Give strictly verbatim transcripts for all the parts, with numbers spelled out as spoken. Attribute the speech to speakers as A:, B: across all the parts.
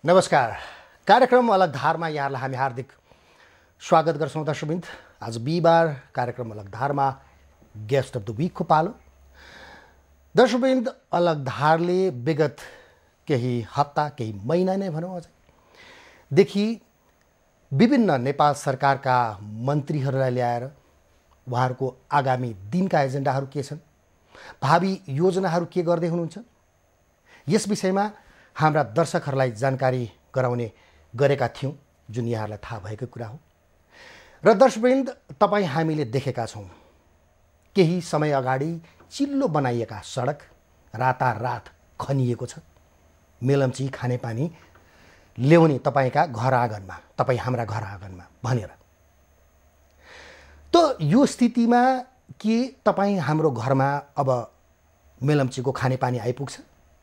A: नमस्कार। कार्यक्रम अलगधारमा यहाँलाई हामी हार्दिक स्वागत गर्छौँ दर्शकवृन्द। आज बिहिबार कार्यक्रम अलगधारमा गेस्ट अफ द विकको पालो। दर्शकवृन्द, अलगधारले विगत केही हप्ता केही महिना नै भनौँ अझैदेखि विभिन्न नेपाल सरकारका मन्त्रीहरूलाई ल्याएर उहाँहरूको आगामी दिनका एजेन्डाहरू के छन्, भावी योजनाहरू के गर्दै हुनुहुन्छ, यस विषयमा हाम्रा दर्शकहरूलाई जानकारी गराउने गरेका थियौँ, जुन यहाँहरूलाई थाहा भएको कुरा हो। र दर्शकवृन्द, तपाईँ हामीले देखेका छौँ केही समय अगाडि चिल्लो बनाइएका सडक रातारात खनिएको छ, मेलम्ची खानेपानी ल्याउने तपाईँका घर आँगनमा, तपाईँ हाम्रा घर आँगनमा भनेर। त यो स्थितिमा के तपाईँ हाम्रो घरमा अब मेलम्चीको खानेपानी आइपुग्छ?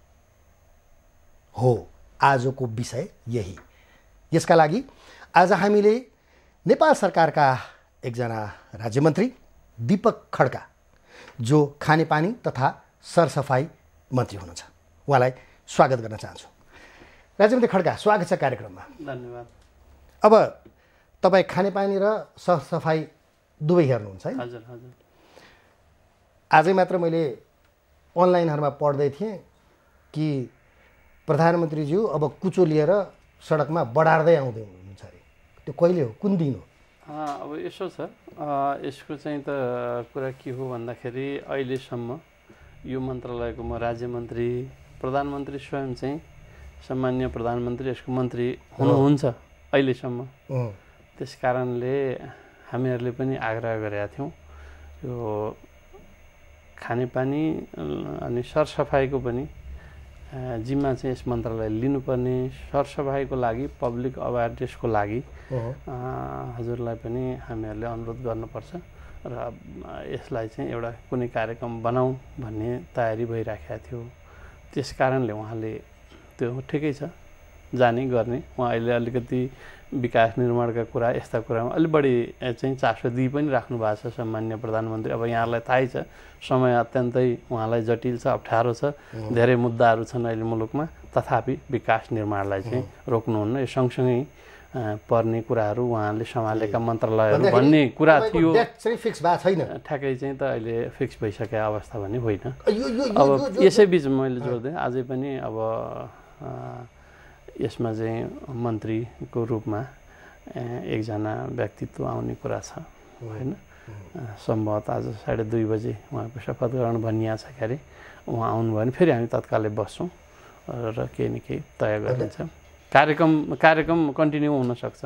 A: हो, आजको विषय यही। यसका लागि आज हामीले नेपाल सरकारका एकजना राज्यमन्त्री दीपक खड्का, जो खानेपानी तथा सरसफाई मन्त्री हुनुहुन्छ, उहाँलाई स्वागत गर्न चाहन्छु। राज्यमन्त्री खड्का, स्वागत छ कार्यक्रममा।
B: धन्यवाद।
A: अब तपाईँ खानेपानी र सरसफाई दुवै हेर्नुहुन्छ है?
B: हजुर हजुर।
A: आजै मात्र मैले अनलाइनहरूमा पढ्दै थिएँ कि प्रधानमन्त्रीज्यू अब कुचो लिएर सडकमा बढार्दै आउँदै हुनुहुन्छ अरे। त्यो कहिले हो, कुन दिन हो?
B: अब यसो छ, यसको चाहिँ त कुरा के हो भन्दाखेरि अहिलेसम्म यो मन्त्रालयको म राज्यमन्त्री, प्रधानमन्त्री स्वयं चाहिँ सामान्य प्रधानमन्त्री यसको मन्त्री हुनुहुन्छ अहिलेसम्म। त्यस कारणले हामीहरूले पनि आग्रह गरेका थियौँ यो खानेपानी अनि सरसफाइको पनि जिम्मा चाहिँ यस मन्त्रालयले लिनुपर्ने, सरसफाइको लागि पब्लिक अवेरनेसको लागि हजुरलाई पनि हामीहरूले अनुरोध गर्नुपर्छ र यसलाई चाहिँ एउटा कुनै कार्यक्रम बनाऊ भन्ने तयारी भइराखेका थियो। त्यस कारणले उहाँले त्यो ठिकै छ जाने गर्ने, उहाँ अहिले अलिकति विकास निर्माणका कुरा यस्ता कुरामा अलिक बढी चाहिँ चासो दिइ पनि राख्नु भएको छ सामान्य प्रधानमन्त्री। अब यहाँलाई थाहै छ समय अत्यन्तै उहाँलाई जटिल छ, अप्ठ्यारो छ, धेरै मुद्दाहरू छन् अहिले मुलुकमा, तथापि विकास निर्माणलाई चाहिँ रोक्नुहुन्न। यो सँगसँगै पर्ने कुराहरू उहाँले सम्हालेका मन्त्रालयहरू भन्ने कुरा थियो,
A: फिक्स भएको छैन,
B: ठ्याक्कै चाहिँ त अहिले फिक्स भइसकेको अवस्था भने होइन। अब यसै बिचमा मैले जोड्दै अझै पनि अब यसमा चाहिँ मन्त्रीको रूपमा एकजना व्यक्तित्व आउने कुरा छ होइन। सम्भवतः आज साढे दुई बजे उहाँको शपथ ग्रहण भनिएको छ क्यारे। उहाँ आउनुभयो भने फेरि हामी तत्कालै बस्छौँ र केही न केही तय गरिन्छ। कार्यक्रम कार्यक्रम कन्टिन्यू हुनसक्छ।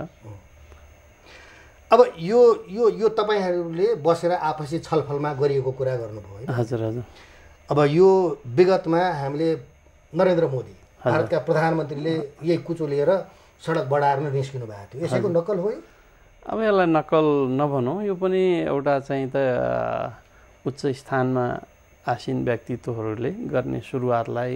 A: अब यो यो यो तपाईँहरूले बसेर आपसी छलफलमा गरिएको कुरा गर्नुभयो है?
B: हजुर हजुर।
A: अब यो विगतमा हामीले नरेन्द्र मोदी भारतका प्रधानमन्त्रीले यही कुचो लिएर सडक बढाएर निस्किनु भएको थियो, यसैको नक्कल हो?
B: अब यसलाई नक्कल नभनौँ, यो पनि एउटा चाहिँ त उच्च स्थानमा आसीन व्यक्तित्वहरूले गर्ने सुरुवातलाई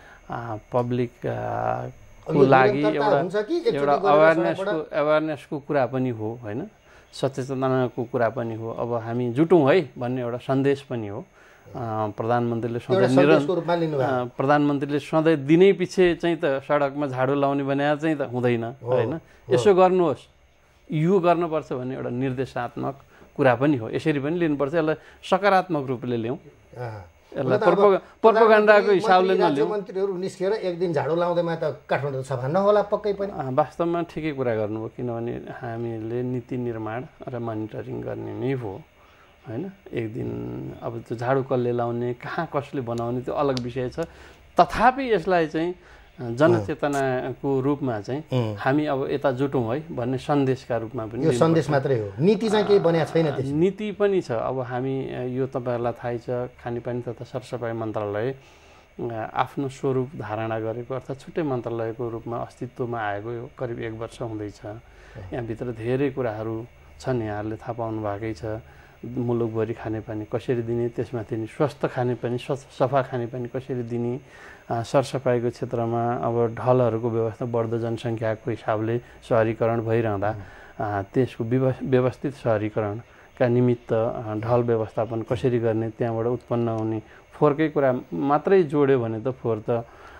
B: पब्लिकको लागि एउटा एउटा अवेरनेसको अवेरनेसको कुरा पनि हो होइन, सचेतनाको कुरा पनि हो। अब हामी जुटौँ है भन्ने एउटा सन्देश पनि हो। प्रधानमन्त्रीले सधैँ निरन्तर प्रधानमन्त्रीले सधैँ दिनै पछि चाहिँ त सडकमा झाडु लाउने भने चाहिँ त हुँदैन होइन। यसो गर्नुहोस्, यो गर्नुपर्छ भन्ने एउटा निर्देशात्मक कुरा पनि हो। यसरी पनि लिनुपर्छ, यसलाई सकारात्मक रूपले ल्याउँ, यसलाई प्रोपोगन्डाको हिसाबले नल्याउँ।
A: मन्त्रीहरू निस्केर एक दिन झाडु लाउँदैमा त काठमाडौँ सफा नहोला पक्कै पनि।
B: वास्तवमा ठिकै कुरा गर्नुभयो, किनभने हामीले नीति निर्माण र मोनिटरिङ गर्ने नै हो होइन। एक दिन अब त्यो झाडु कसले लाउने, कहाँ कसले बनाउने त्यो अलग विषय छ। तथापि यसलाई चाहिँ जनचेतनाको रूपमा चाहिँ हामी अब यता जुटौँ है भन्ने सन्देशका रूपमा पनि।
A: यो सन्देश मात्रै हो, नीति चाहिँ केही बनेको छैन?
B: नीति पनि छ। अब हामी यो तपाईँहरूलाई थाहै छ, खानेपानी तथा सरसफाइ मन्त्रालय आफ्नो स्वरूप धारणा गरेको अर्थात् छुट्टै मन्त्रालयको रूपमा अस्तित्वमा आएको यो करिब एक वर्ष हुँदैछ। यहाँभित्र धेरै कुराहरू छन्, यहाँहरूले थाहा पाउनु भएकै छ। मुलुकभरि खानेपानी कसरी दिने, त्यसमाथि नि स्वस्थ खानेपानी, सफा खानेपानी कसरी दिने, सरसफाइको क्षेत्रमा अब ढलहरूको व्यवस्था बढ्दो जनसङ्ख्याको हिसाबले सहरीकरण भइरहँदा त्यसको व्यवस्थित सहरीकरणका निमित्त ढल व्यवस्थापन कसरी गर्ने, त्यहाँबाट उत्पन्न हुने फोहोरकै कुरा मात्रै जोड्यो भने त फोहोर त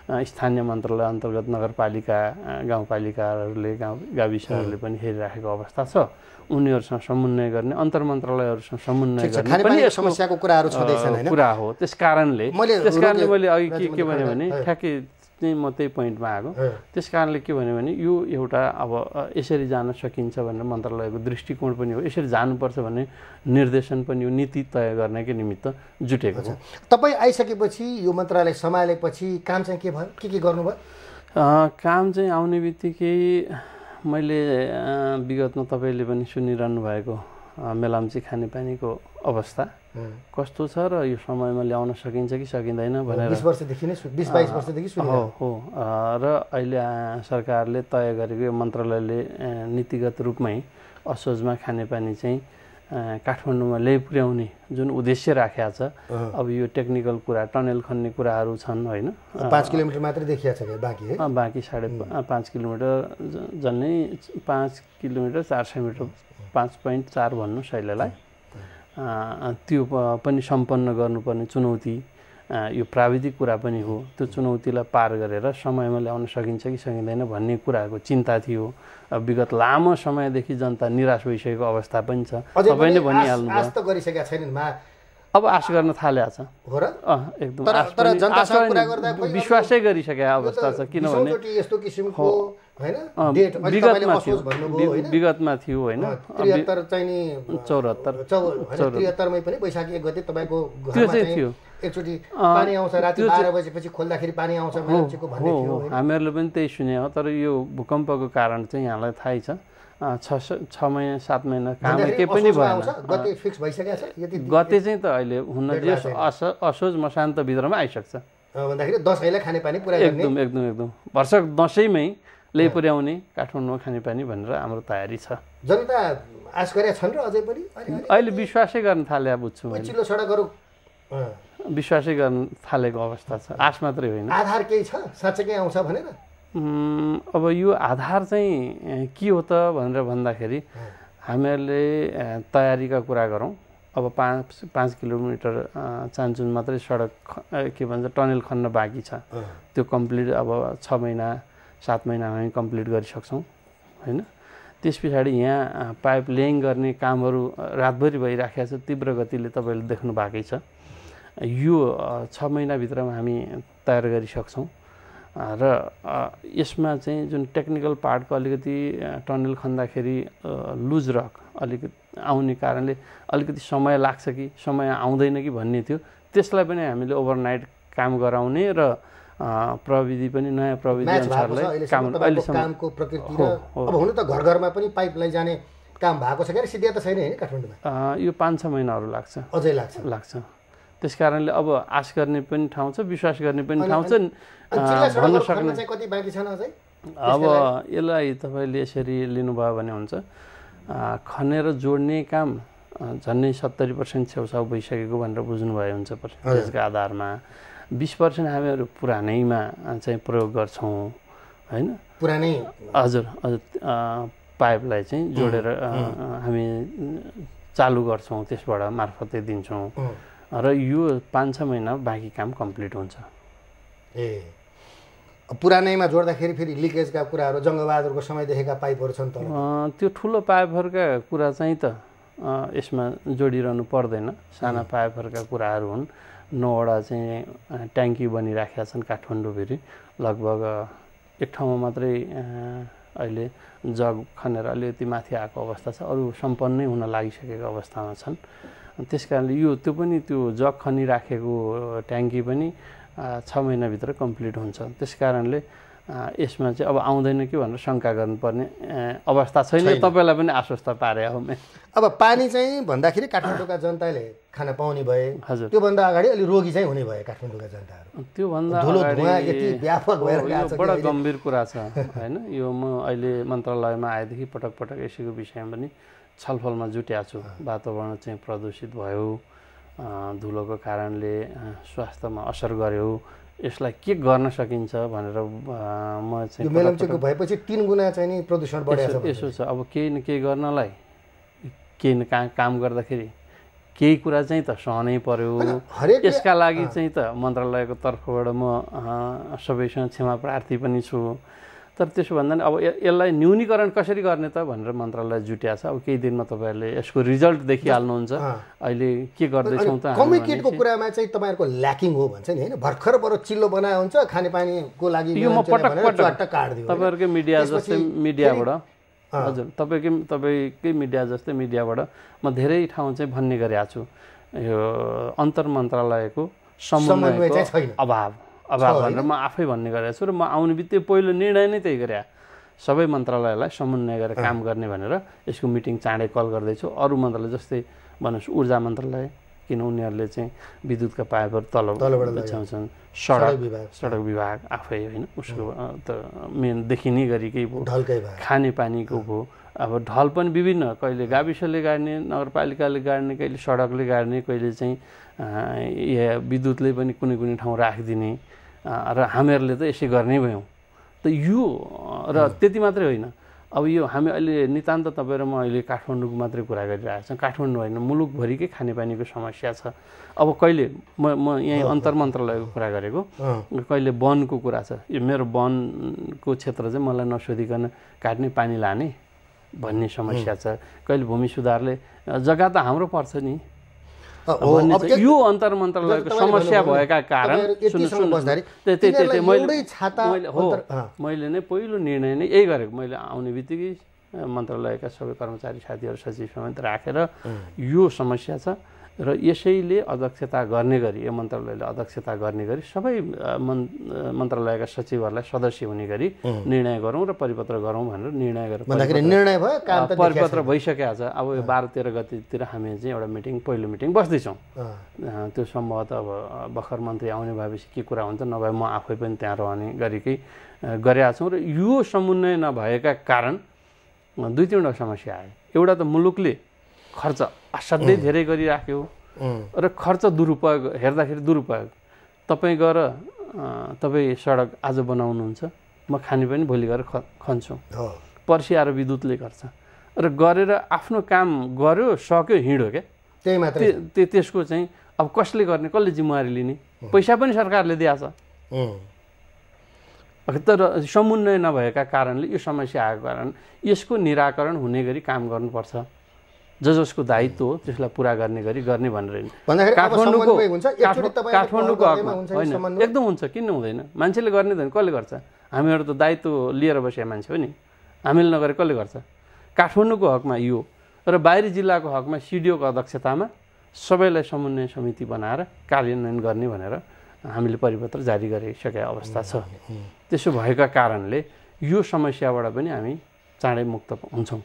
B: स्थानीय मन्त्रालय अन्तर्गत नगरपालिका गाउँपालिकाहरूले गाउँ गाविसहरूले पनि हेरिराखेको अवस्था छ। उनीहरूसँग समन्वय गर्ने अन्तर मन्त्रालयहरूसँग समन्वय गर्ने पनि यसको
A: समस्याको कुराहरू छँदैछन् हैन
B: कुरा हो। त्यसकारणले त्यसकारणले मैले अघि के के भने भने ठ्याक्कै चाहिँ म त्यही पोइन्टमा आएको। त्यसकारणले के भन्यो भने यो एउटा अब यसरी जान सकिन्छ भनेर मन्त्रालयको दृष्टिकोण पनि हो। यसरी जानुपर्छ भन्ने निर्देशन पनि हो, नीति तय गर्नकै निमित्त जुटेको छ।
A: तपाईँ आइसकेपछि यो मन्त्रालय सम्हालेपछि काम चाहिँ के भयो, के के गर्नुभयो?
B: काम चाहिँ आउने बित्तिकै मैले विगतमा तपाईँले पनि सुनिरहनु भएको मेलाम्ची खानेपानीको अवस्था कस्तो छ र यो समयमा ल्याउन सकिन्छ कि सकिँदैन भनेर
A: बीस वर्षदेखि नै बीस बाइस वर्षदेखि
B: हो हो र अहिले सरकारले तय गरेको यो मन्त्रालयले नीतिगत रूपमै असोजमा खानेपानी चाहिँ काठमाडौँमा ल्याइ पुर्याउने जुन उद्देश्य राखेको छ। अब यो टेक्निकल कुरा टनेल खन्ने कुराहरू छन् होइन,
A: पाँच किलोमिटर मात्रै देखिया छ बाँकी है
B: बाँकी साढे पाँच किलोमिटर जन्नै पाँच किलोमिटर चार सय मिटर पाँच पोइन्ट चार भन्नु शैलीलाई त्यो पनि सम्पन्न गर्नुपर्ने चुनौती यो प्राविधिक कुरा पनि हो। त्यो चुनौतीलाई पार गरेर समयमा ल्याउन सकिन्छ कि सकिँदैन भन्ने कुराको चिन्ता थियो। विगत लामो समयदेखि जनता निराश भइसकेको अवस्था पनि छ। तपाईँले भनिहाल्नुभयो अब आश गर्न थालेको छ एकदम विश्वासै गरिसकेको अवस्था छ। किनभने विगतमा थियो होइन चौहत्तर
A: चौहत्तरमै पनि वैशाखी एक गते तपाईँको
B: त्यो चाहिँ थियो
A: एकचोटि पानी आउँछ राति बाह्र बजेपछि खोल्दाखेरि पानी आउँछ मेलम्चीको भन्ने थियो।
B: हामीहरूले पनि त्यही सुने हो। तर यो भूकम्पको कारण चाहिँ यहाँलाई थाहै छ छ छ महिना सात महिना काम केही पनि भएन।
A: गते फिक्स भइसकेको छ यति
B: गते चाहिँ त अहिले हुन जस असोज मसान्तभित्रमा आइसक्छ
A: भन्दाखेरि दसैँलाई खानेपानी पुरा गर्ने
B: एकदम एकदम एकदम वर्षक दसैँमै ल्याइ पुर्याउने काठमाडौँमा खानेपानी भनेर हाम्रो तयारी छ।
A: जनता आश गरेका छन् र अझै पनि
B: अहिले विश्वासै गर्न थाले बुझ्छु मैले।
A: चिल्लो सडकहरू
B: विश्वासै गर्न थालेको अवस्था छ, आश मात्रै होइन।
A: आधार केही छ साँच्चै आउँछ भनेर?
B: अब यो आधार चाहिँ के हो त भनेर भन्दाखेरि हामीहरूले तयारीका कुरा गरौँ। अब पाँच पाँच किलोमिटर चान्चुन मात्रै सडक के भन्छ टनेल खन्न बाँकी छ। त्यो कम्प्लिट अब छ महिना सात महिनामा हामी कम्प्लिट गरिसक्छौँ होइन। त्यस पछाडि यहाँ पाइप लेइङ गर्ने कामहरू रातभरि भइराखेको छ, तीव्र गतिले तपाईँले देख्नु भएकै छ। यो छ महिनाभित्रमा हामी तयार गरिसक्छौँ र यसमा चाहिँ जुन टेक्निकल पार्टको अलिकति टनल खन्दाखेरि लुज रक अलिकति आउने कारणले अलिकति समय लाग्छ कि समय आउँदैन कि भन्ने थियो। त्यसलाई पनि हामीले ओभरनाइट काम गराउने र प्रविधि पनि नयाँ प्रविधि अनुसारलाई काम
A: कामको प्रकृति र अब हुन त घर घरमा पनि पाइप लैजाने काम भएको छ के सिधै त छैन हैन काठमाडौँमा?
B: यो पाँच छ महिनाहरू लाग्छ
A: अझै लाग्छ
B: लाग्छ त्यसकारणले अब आश गर्ने पनि ठाउँ छ, विश्वास गर्ने पनि ठाउँ छ भन्न सक्ने
A: चाहिँ कति बाँकी छन् अझै?
B: अब यसलाई तपाईँले यसरी लिनुभयो भने हुन्छ खनेर जोड्ने काम झन्डै सत्तरी पर्सेन्ट छेउछाउ भइसकेको भनेर बुझ्नुभयो हुन्छ त्यसको आधारमा बिस पर्सेन्ट हामीहरू पुरानैमा चाहिँ प्रयोग गर्छौँ होइन।
A: पुरानै
B: हजुर हजुर पाइपलाई चाहिँ जोडेर हामी चालु गर्छौँ, त्यसबाट मार्फतै दिन्छौँ र यो पाँच छ महिना बाँकी काम कम्प्लिट हुन्छ।
A: ए पुरानैमा जोड्दाखेरि फेरि लिकेजका कुराहरू जङ्गबहादुरको समयदेखिका पाइपहरू छन् त
B: त्यो ठुलो पाइपहरूका कुरा चाहिँ त यसमा जोडिरहनु पर्दैन। साना पाइपहरूका कुराहरू हुन्। नौवटा चाहिँ ट्याङ्की बनिराखेका छन् काठमाडौँभित्र। लगभग एक ठाउँमा मात्रै अहिले जग खनेर अलिकति माथि आएको अवस्था छ, अरू सम्पन्नै हुन लागिसकेको अवस्थामा छन्। त्यस कारणले यो त्यो पनि त्यो जग खनिराखेको ट्याङ्की पनि छ महिनाभित्र कम्प्लिट हुन्छ। त्यस कारणले यसमा चाहिँ अब आउँदैन कि भनेर शङ्का गर्नुपर्ने अवस्था छैन। तपाईँलाई पनि आश्वस्त पारे हो।
A: अब पानी चाहिँ भन्दाखेरि काठमाडौँका जनताले खान पाउने भए,
B: हजुर
A: त्योभन्दा अगाडि अलि रोगी चाहिँ हुने भए काठमाडौँका जनताहरू।
B: त्योभन्दा
A: अगाडि व्यापक भएर
B: यो बडा गम्भीर कुरा छ होइन। यो म अहिले मन्त्रालयमा आएदेखि पटक पटक यसैको विषयमा पनि छलफलमा जुटेको छु। वातावरण चाहिँ प्रदूषित भयो, धुलोको कारणले स्वास्थ्यमा असर गर्यो, यसलाई के गर्न सकिन्छ भनेर म चाहिँ
A: मेलम्चीको भएपछि तीन गुणा चाहिँ नि प्रदूषण बढेको छ।
B: यसो छ अब केही न केही गर्नलाई केही न कहाँ काम गर्दाखेरि केही कुरा चाहिँ त सहनै पर्यो। यसका लागि चाहिँ त मन्त्रालयको तर्फबाट म सबैसँग क्षमा प्रार्थी पनि छु। तर त्यसो भन्दा नि अब यसलाई न्यूनीकरण कसरी गर्ने त भनेर मन्त्रालय जुट्या छ। अब केही दिनमा तपाईँहरूले यसको रिजल्ट देखिहाल्नुहुन्छ अहिले के गर्दैछौँ त।
A: कम्युनिकेटको कुरामा चाहिँ तपाईँहरूको ल्याकिङ हो भन्छ नि होइन, भर्खर बरु चिल्लो बनाए हुन्छ खानेपानीको लागि
B: यो म पटक पटक तपाईँहरूकै मिडिया जस्तै मिडियाबाट हजुर तपाईँकै तपाईँकै मिडिया जस्तै मिडियाबाट म धेरै ठाउँ चाहिँ भन्ने गरेको छु यो अन्तर मन्त्रालयको समन्वयको अभाव अभाव भनेर म आफै भन्ने गरेको छु। र म आउने बित्तिकै पहिलो निर्णय नै त्यही गरे सबै मन्त्रालयलाई समन्वय गरेर काम गर्ने भनेर यसको मिटिङ चाँडै कल गर्दैछु। अरू मन्त्रालय जस्तै भन्नुहोस् ऊर्जा मन्त्रालय किन उनीहरूले चाहिँ विद्युतका पाइपहरू तल बिछाउँछन्, सडक विभाग सडक विभाग आफै होइन उसको त मेन देखिने गरिकै भयो, खानेपानीको भयो। अब ढल पनि विभिन्न, कहिले गाविसले गाड्ने, नगरपालिकाले गाड्ने, कहिले सडकले गाड्ने, कहिले चाहिँ या विद्युतले पनि कुनै कुनै ठाउँ राखिदिने र हामीहरूले त यसै गर्ने भयौँ। त यो र त्यति मात्रै होइन, अब यो हामी अहिले नितान्त तपाईँ र म अहिले काठमाडौँको मात्रै कुरा गरिरहेको छौँ। काठमाडौँ होइन मुलुकभरिकै खानेपानीको समस्या छ। अब कहिले म म यहीँ अन्तर मन्त्रालयको कुरा गरेको, कहिले वनको कुरा छ, यो मेरो वनको क्षेत्र चाहिँ मलाई नसोधिकन काट्ने पानी लाने भन्ने समस्या छ। कहिले भूमि सुधारले जग्गा त हाम्रो पर्छ नि, यो अन्तर मन्त्रालयको समस्या भएका कारण मैले नै पहिलो निर्णय नै यही गरेको। मैले आउने बित्तिकै मन्त्रालयका सबै कर्मचारी साथीहरू सचिव समेत राखेर यो समस्या छ र यसैले अध्यक्षता गर्ने गरी यो मन्त्रालयले अध्यक्षता गर्ने गरी सबै मन्त्रालयका सचिवहरूलाई सदस्य हुने गरी निर्णय गरौँ र परिपत्र गरौँ भनेर निर्णय गरेर
A: निर्णय भयो,
B: परिपत्र भइसकेको छ। अब यो बाह्र तेह्र गतितिर हामी चाहिँ एउटा मिटिङ पहिलो मिटिङ बस्दैछौँ। त्यो सम्भवतः अब भर्खर मन्त्री आउने भएपछि के कुरा हुन्छ, नभए म आफै पनि त्यहाँ रहने गरिकै गरेका छौँ। र यो समन्वय नभएका कारण दुई तिनवटा समस्या आयो। एउटा त मुलुकले खर्च असाध्यै धेरै गरिराख्यो र खर्च दुरुपयोग हेर्दाखेरि दुरुपयोग। तपाईँ गएर तपाईँ सडक आज बनाउनुहुन्छ, म खाने पनि भोलि गएर ख खन्छु, पर्सि आएर विद्युतले गर्छ र गरेर आफ्नो काम गर्यो सक्यो हिँड्यो क्या,
A: त्यही मात्रै।
B: त्यसको चाहिँ अब कसले गर्ने, कसले जिम्मेवारी लिने? पैसा पनि सरकारले दिएछ तर समन्वय नभएका कारणले यो समस्या आएको कारण यसको निराकरण हुने गरी काम गर्नुपर्छ। ज जसको दायित्व हो त्यसलाई पुरा गर्ने गरी गर्ने भनेर काठमाडौँको काठमाडौँको हकमा होइन, एकदम हुन्छ, किन हुँदैन? मान्छेले गर्ने त कसले गर्छ? हामीहरू त दायित्व लिएर बसेका मान्छे हो नि, हामीले नगरे कसले गर्छ? काठमाडौँको हकमा यो र बाहिरी जिल्लाको हकमा सिडिओको अध्यक्षतामा सबैलाई समन्वय समिति बनाएर कार्यान्वयन गर्ने भनेर हामीले परिपत्र जारी गरिसकेका अवस्था छ। त्यसो भएका कारणले यो समस्याबाट पनि हामी चाँडै मुक्त हुन्छौँ।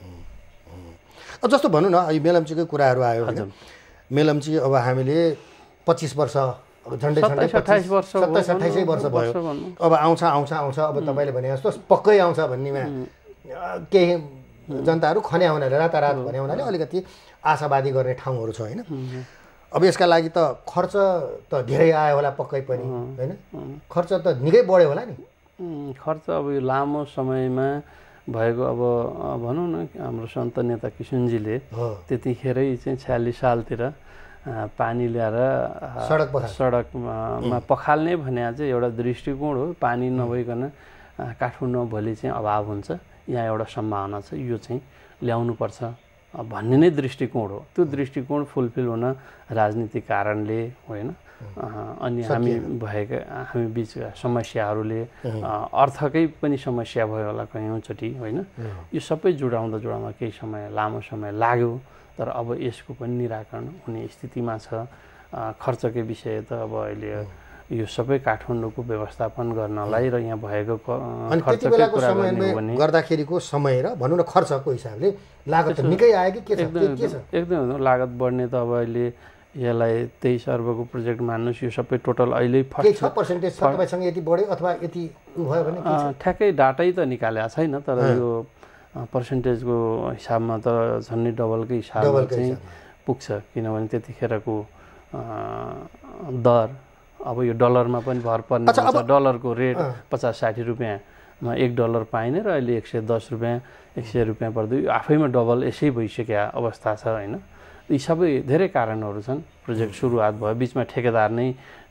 A: जस्तो भनौँ न, यो मेलम्चीकै कुराहरू आयो होइन, मेलम्ची अब हामीले पच्चिस वर्ष झन्डै झन्डै
B: अठाइस वर्ष
A: सत्ताइस अठाइसै वर्ष भयो, अब आउँछ आउँछ आउँछ अब तपाईँले भने जस्तो पक्कै आउँछ भन्नेमा केही जनताहरू खन्या हुनाले रातारात भन्ने हुनाले अलिकति आशावादी गर्ने ठाउँहरू छ होइन। अब यसका लागि त खर्च त धेरै आयो होला पक्कै पनि होइन, खर्च त निकै बढ्यो होला नि।
B: खर्च अब यो लामो समयमा भएको, अब भनौँ न हाम्रो सन्त नेता किशनजीले त्यतिखेरै चाहिँ छयालिस सालतिर पानी ल्याएर
A: सडक
B: सडकमा पखाल्ने भने चाहिँ एउटा दृष्टिकोण हो। पानी नभइकन काठमाडौँमा भोलि चाहिँ अभाव हुन्छ, यहाँ एउटा सम्भावना छ, यो चाहिँ ल्याउनुपर्छ भन्ने नै दृष्टिकोण हो। त्यो दृष्टिकोण फुलफिल हुन राजनीतिक कारणले होइन, अनि हामी भएका हामी बिचका समस्याहरूले अर्थकै पनि समस्या भयो होला कयौँचोटि होइन। यो सबै जोडाउँदा जोडाउँदा केही समय लामो समय लाग्यो, तर अब यसको पनि निराकरण हुने स्थितिमा छ। खर्चकै विषय त अब अहिले यो सबै काठमाडौँको व्यवस्थापन गर्नलाई र यहाँ भएको
A: खर्चकै कुरा गर्ने गर्दाखेरिको समय र भनौँ न खर्चको हिसाबले लागत निकै आयो कि के छ?
B: एकदम लागत बढ्ने त अब अहिले यसलाई तेइस अर्बको प्रोजेक्ट मान्नुहोस्, यो सबै टोटल अहिले
A: फर्स्ट पर्सेन्टेज तपाईँसँग यति बढ्यो अथवा यति भयो भने
B: ठ्याक्कै डाटै त निकालेको छैन, तर यो पर्सेन्टेजको हिसाबमा त झन्डै डबलकै हिसाबमा चाहिँ पुग्छ, किनभने त्यतिखेरको दर अब यो डलरमा पनि भर पर्ने हुन्छ। डलरको रेट पचास साठी रुपियाँमा एक डलर पाइने र अहिले एक सय दस रुपियाँ एक सय रुपियाँ पर्दै आफैमा डबल यसै भइसकेको अवस्था छ होइन। यी सबै धेरै कारणहरू छन्। प्रोजेक्ट सुरुवात भयो, बिचमा ठेकेदार नै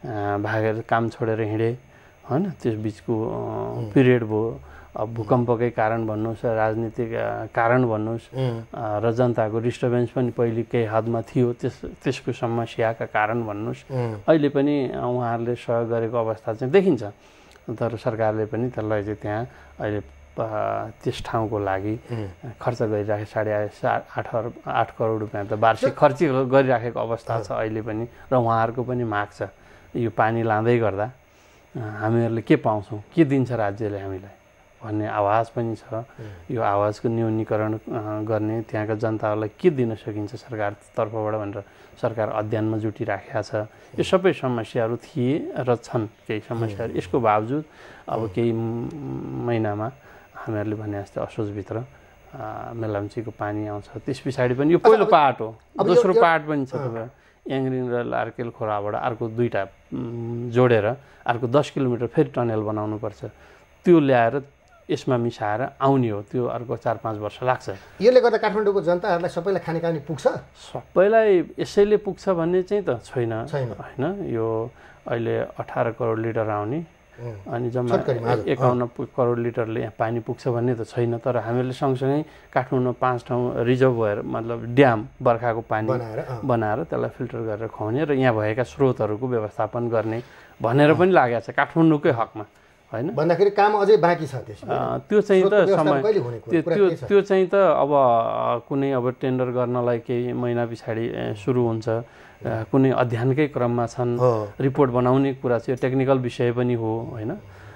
B: भागेर काम छोडेर हिँडे होइन, त्यस बिचको पिरियड भयो। अब भूकम्पकै कारण भन्नुहोस्, राजनीतिक कारण भन्नुहोस् र जनताको डिस्टर्बेन्स पनि पहिले केही हदमा थियो, त्यस त्यसको समस्याका कारण भन्नुहोस्, अहिले पनि उहाँहरूले सहयोग गरेको अवस्था चाहिँ देखिन्छ। तर सरकारले पनि त्यसलाई चाहिँ त्यहाँ अहिले त्यस ठाउँको लागि खर्च गरिराखे साढे आठ अरब आठ करोड रुपियाँ त वार्षिक खर्च गरिराखेको अवस्था छ अहिले पनि। र उहाँहरूको पनि माग छ, यो पानी लाँदै गर्दा हामीहरूले के पाउँछौँ, के दिन्छ राज्यले हामीलाई भन्ने आवाज पनि छ। यो आवाजको न्यूनीकरण गर्ने, त्यहाँका जनताहरूलाई के दिन सकिन्छ सरकार तर्फबाट भनेर सरकार अध्ययनमा जुटिराखेका छ। यो सबै समस्याहरू थिए र छन् केही समस्याहरू। यसको बावजुद अब केही महिनामा हामीहरूले भने जस्तै असोजभित्र मेलम्चीको पानी आउँछ। त्यस पछाडि पनि यो पहिलो पार्ट हो, दोस्रो पार्ट पनि छ। तपाईँ याङरिङ र लार्केल खोलाबाट अर्को दुईवटा जोडेर अर्को दस किलोमिटर फेरि टनेल बनाउनुपर्छ। त्यो ल्याएर यसमा मिसाएर आउने हो, त्यो अर्को चार पाँच वर्ष लाग्छ।
A: यसले गर्दा काठमाडौँको जनताहरूलाई सबैलाई खानेपानी पुग्छ?
B: सबैलाई यसैले पुग्छ भन्ने चाहिँ त छैन होइन। यो अहिले अठार करोड लिटर आउने अनि जम्मा एकाउन्न करोड लिटरले यहाँ पानी पुग्छ भन्ने त छैन। तर हामीहरूले सँगसँगै काठमाडौँमा पाँच ठाउँ रिजर्भर मतलब ड्याम बर्खाको पानी बनाएर त्यसलाई फिल्टर गरेर खुवाउने र यहाँ भएका स्रोतहरूको व्यवस्थापन गर्ने भनेर पनि लागेको छ काठमाडौँकै हकमा होइन।
A: भन्दाखेरि काम अझै बाँकी छ।
B: त्यो चाहिँ त समय त्यो त्यो चाहिँ त अब कुनै अब टेन्डर गर्नलाई केही महिना पछाडि सुरु हुन्छ, कुनै अध्ययनकै क्रममा छन्, रिपोर्ट बनाउने कुरा चाहिँ टेक्निकल विषय पनि हो होइन।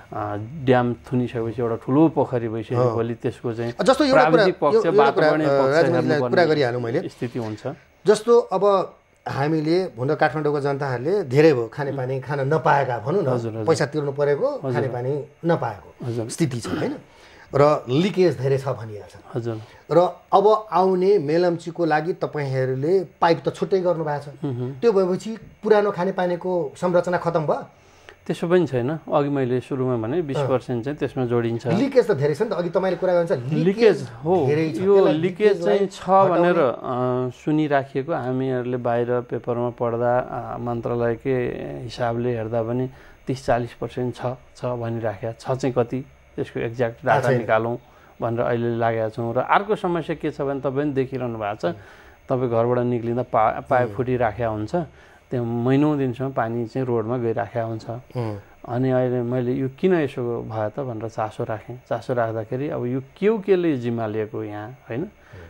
B: ड्याम थुनिसकेपछि एउटा ठुलो पोखरी भइसक्यो भोलि त्यसको चाहिँ प्राविधिक पक्ष वातावरणीय पक्ष
A: कुरा गरिहालौँ मैले
B: स्थिति हुन्छ।
A: जस्तो अब हामीले हुन काठमाडौँको जनताहरूले धेरै भयो खानेपानी खान नपाएका भनौँ न, पैसा तिर्नु परेको खानेपानी नपाएको स्थिति छ होइन। र लिकेज धेरै छ भनिएको छ।
B: हजुर।
A: र अब आउने मेलम्चीको लागि तपाईँहरूले पाइप त छुट्टै गर्नुभएको छ। त्यो भएपछि पुरानो खानेपानीको संरचना खतम भयो?
B: त्यसो पनि छैन। अघि मैले सुरुमा भने बिस पर्सेन्ट चाहिँ त्यसमा जोडिन्छ।
A: लिकेज त धेरै छ नि त, अघि तपाईँले कुरा गर्नुहुन्छ
B: लिकेज हो। यो लिकेज चाहिँ छ भनेर सुनिराखिएको, हामीहरूले बाहिर पेपरमा पढ्दा मन्त्रालयकै हिसाबले हेर्दा पनि तिस चालिस पर्सेन्ट छ छ भनिराखेका छ। चाहिँ कति त्यसको एक्ज्याक्ट डाटा निकालौँ भनेर अहिले लागेका छौँ। र अर्को समस्या के छ भने तपाईँ पनि देखिरहनु भएको छ, तपाईँ घरबाट निक्लिँदा पा पाइप फुटिराखेका हुन्छ, त्यहाँ महिनौँ दिनसम्म पानी चाहिँ रोडमा गइराखेका हुन्छ। अनि अहिले मैले यो किन यसो भयो त भनेर चासो राखेँ। चासो राख्दाखेरि अब यो के हो केले जिम्मा लिएको यहाँ होइन,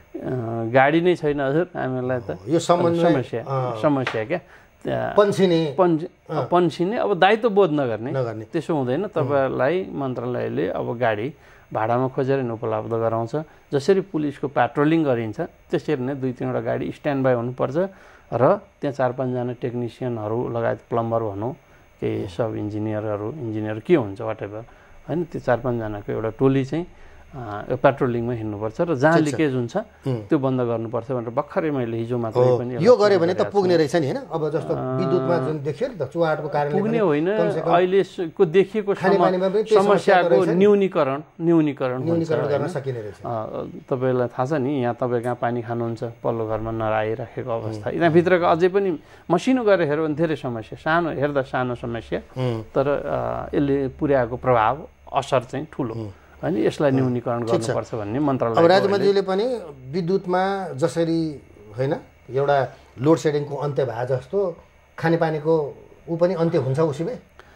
B: गाडी नै छैन हजुर हामीहरूलाई त
A: यो
B: समस्या समस्या क्या
A: पन्सिने
B: पन्सिने अब दायित्व बोध नगर्ने नगर्ने त्यसो हुँदैन। तपाईँलाई मन्त्रालयले अब गाडी भाडामा खोजेर नै उपलब्ध गराउँछ। जसरी पुलिसको पेट्रोलिङ गरिन्छ त्यसरी नै दुई तिनवटा गाडी स्ट्यान्ड बाई हुनुपर्छ र त्यहाँ चार पाँचजना टेक्निसियनहरू लगायत प्लम्बर भनौँ, केही सब इन्जिनियरहरू इन्जिनियर के हुन्छ वाटेभर होइन, त्यो चार पाँचजनाको एउटा टोली चाहिँ पेट्रोलिङमा हिँड्नुपर्छ र जहाँ लिकेज हुन्छ त्यो बन्द गर्नुपर्छ भनेर भर्खरै मैले हिजो मात्रै पनि
A: यो गरे भने त पुग्ने रहेछ नि होइन। अब जस्तो विद्युतमा जुन देखियो नि त चुहाटको कारणले
B: पुग्ने होइन, अहिलेको देखिएको समस्याको न्यूनीकरण न्यूनीकरण
A: गर्न सकिने रहेछ।
B: तपाईँलाई थाहा छ नि, यहाँ तपाईँ कहाँ पानी खानुहुन्छ पल्लो घरमा नआइराखेको अवस्था, यहाँभित्रको अझै पनि मसिनो गरेर हेऱ्यो भने धेरै समस्या, सानो हेर्दा सानो समस्या तर यसले पुर्याएको प्रभाव असर चाहिँ ठुलो होइन। यसलाई न्यूनीकरण गर्नुपर्छ भन्ने मन्त्रालय।
A: अब राज्यमन्त्रीले पनि विद्युतमा जसरी होइन एउटा लोड सेडिङको अन्त्य भए जस्तो खानेपानीको ऊ पनि अन्त्य हुन्छ उसैले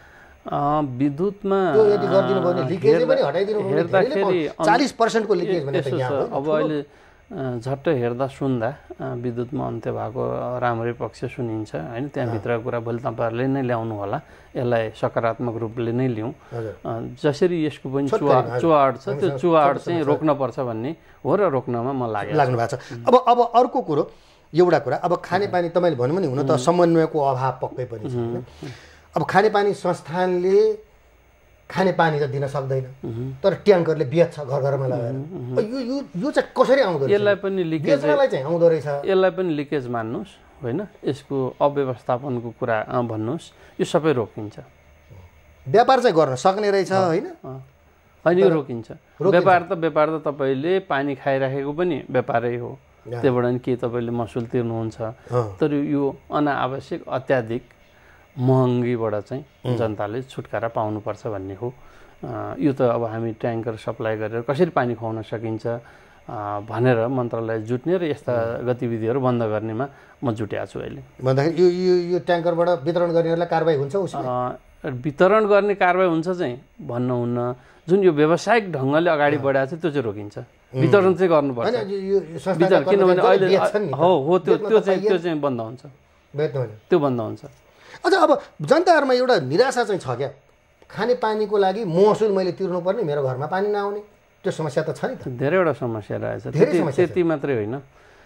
B: विद्युतमा
A: यदि गरिदिनु भयो भने लिकेज पनि हटाइदिनु
B: हेर्दाखेरि
A: चालिस पर्सेन्टको लिकेज भने त यहाँ
B: अब अहिले झट्ट हेर्दा सुन्दा विद्युतमा अन्त्य भएको राम्रै पक्ष सुनिन्छ होइन। त्यहाँभित्रको कुरा भोलि तपाईँहरूले नै ल्याउनु होला, यसलाई सकारात्मक रूपले नै लिउँ। जसरी यसको पनि चुवा चुहाट छ त्यो चुहाट चाहिँ रोक्नुपर्छ भन्ने हो र रोक्नमा म लागेको
A: लाग्नु भएको छ। अब अब अर्को कुरो एउटा कुरा, अब खानेपानी तपाईँले भन्नु नि हुन त समन्वयको अभाव पक्कै पनि छ। अब खानेपानी संस्थानले खानेपानी त दिन सक्दैन तर ट्याङ्करले बेच्छ घर घरमा लगाएर, यो यो यो चाहिँ कसरी आउँदो रहेछ?
B: यसलाई पनि लिकेज
A: चाहिँ आउँदो रहेछ,
B: यसलाई पनि लिकेज मान्नुहोस् होइन, यसको अव्यवस्थापनको कुरा भन्नुहोस्, यो सबै रोकिन्छ।
A: व्यापार चाहिँ गर्न सक्ने रहेछ होइन,
B: होइन यो रोकिन्छ। व्यापार त व्यापार त तपाईँले पानी खाइराखेको पनि व्यापारै हो त्यहाँबाट नि केही तपाईँले महसुल तिर्नुहुन्छ। तर यो अनावश्यक अत्याधिक महँगीबाट चाहिँ जनताले छुटकारा पाउनुपर्छ भन्ने हो। यो त अब हामी ट्याङ्कर सप्लाई गरेर कसरी पानी खुवाउन सकिन्छ भनेर मन्त्रालय जुट्ने र यस्ता गतिविधिहरू बन्द गर्नेमा म जुटेको छु अहिले।
A: भन्दाखेरि यो यो यो ट्याङ्करबाट वितरण गर्नेहरूलाई कारबाही हुन्छ उसमा?
B: वितरण गर्ने कारबाही हुन्छ चाहिँ भन्नुहुन्न। जुन यो व्यावसायिक ढङ्गले अगाडि बढाएको छ त्यो चाहिँ रोकिन्छ। वितरण चाहिँ गर्नुपर्छ किनभने अहिले हो हो त्यो त्यो चाहिँ त्यो चाहिँ बन्द हुन्छ, त्यो बन्द हुन्छ।
A: अझ अब जनताहरूमा एउटा निराशा चाहिँ छ क्या, खाने पानीको लागि महसुल मैले तिर्नुपर्ने, मेरो घरमा पानी नआउने, त्यो समस्या त छ नि त।
B: धेरैवटा समस्या रहेछ। त्यति मात्रै होइन,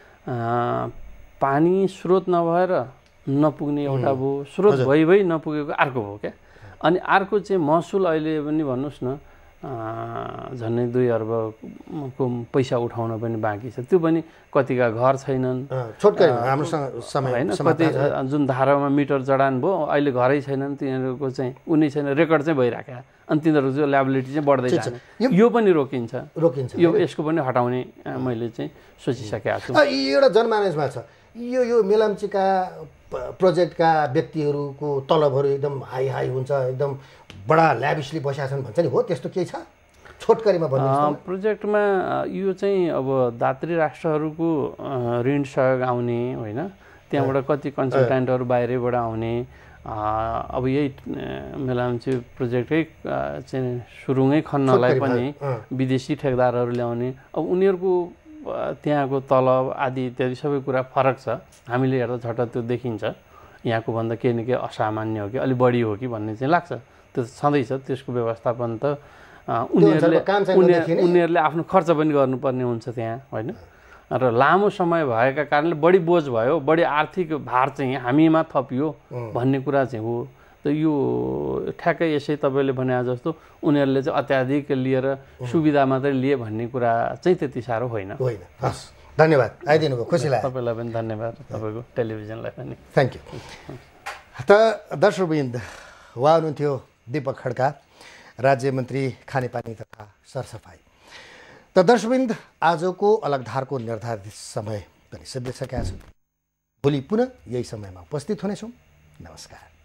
B: पानी स्रोत नभएर नपुग्ने एउटा भयो, स्रोत भइ भइ नपुगेको अर्को भयो क्या। अनि अर्को चाहिँ महसुल अहिले पनि भन्नुहोस् न झन्डै दुई अर्बको पैसा उठाउन पनि बाँकी छ। त्यो पनि कतिका घर छैनन्, होइन, कति जुन धारामा मिटर जडान भयो अहिले घरै छैनन्, तिनीहरूको चाहिँ उनी छैन, रेकर्ड चाहिँ भइराख्या, अनि तिनीहरूको चाहिँ ल्याबिलिटी चाहिँ बढ्दै जाने, यो पनि रोकिन्छ
A: रोकिन्छ
B: यो यसको पनि हटाउने मैले चाहिँ सोचिसकेको छु।
A: एउटा जनमानसमा छ यो यो मेलम्चीका प्रोजेक्टका व्यक्तिहरूको तलबहरू एकदम हाई हाई हुन्छ, एकदम बडा ल्याभिसली बसेका छन् भन्छ नि, हो त्यस्तो केही छ छोटकरीमा भन्नु?
B: प्रोजेक्टमा यो चाहिँ अब दात्री राष्ट्रहरूको ऋण सहयोग आउने होइन, त्यहाँबाट कति कन्सल्टेन्टहरू बाहिरैबाट आउने, अब यही मेलम्ची प्रोजेक्टकै चाहिँ सुरुङै खन्नलाई पनि विदेशी ठेकदारहरू ल्याउने, अब उनीहरूको त्यहाँको तलब आदि इत्यादि सबै कुरा फरक छ। हामीले हेर्दा झट्ट त्यो देखिन्छ, यहाँको भन्दा केही न केही असामान्य हो कि अलि बढी हो कि भन्ने चाहिँ लाग्छ। त्यो छँदैछ, त्यसको व्यवस्थापन त उनीहरूले उनीहरूले आफ्नो खर्च पनि गर्नुपर्ने हुन्छ त्यहाँ, होइन। र लामो समय भएका कारणले बढी बोझ भयो, बढी आर्थिक भार चाहिँ हामीमा थपियो भन्ने कुरा चाहिँ हो। त यो ठ्याक्कै यसै तपाईँले भने जस्तो उनीहरूले चाहिँ अत्याधिक लिएर सुविधा मात्रै लिए भन्ने कुरा चाहिँ त्यति साह्रो होइन।
A: होइन, हस्, धन्यवाद, आइदिनु भयो, खुसी लाग्यो।
B: तपाईँलाई पनि धन्यवाद, तपाईँको टेलिभिजनलाई पनि
A: थ्याङ्क यू। त दर्शकवृन्द, उहाँ हुनुहुन्थ्यो दीपक खड्का, राज्य मन्त्री खानेपानी तथा सरसफाइ। त दर्शकवृन्द, आजको अलगधारको निर्धारित समय पनि सिद्धिसकेका छ। भोलि पुनः यही समयमा उपस्थित हुनेछौँ। नमस्कार।